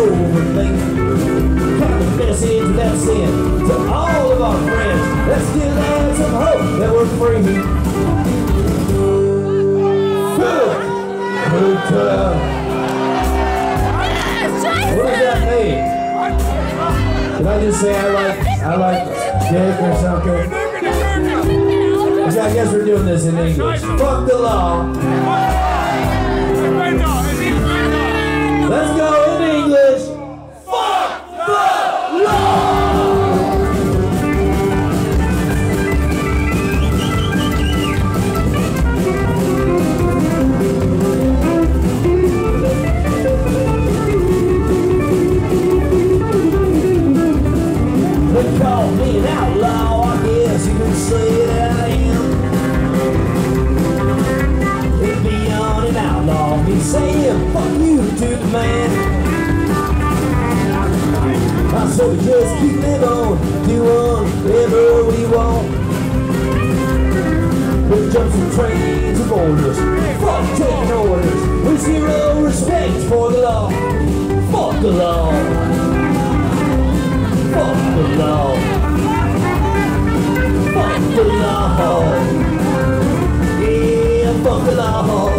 overthink. Got the message without sin to all of our friends that still have some hope that we're free. Good. What does that mean? Did I just say I like dick or something? I guess we're doing this in English. Fuck the law. Let's go in English. Fuck the law. They call me an outlaw, I guess you could say that I am. It'd be on an outlaw, me saying fuck you to the man. I said we just keep living on, doing whatever we want. We'll jump some trains and borders, fuck taking orders, with zero respect for the law. Fuck the law. Fuck the law. Fuck the law. Yeah, fuck the law.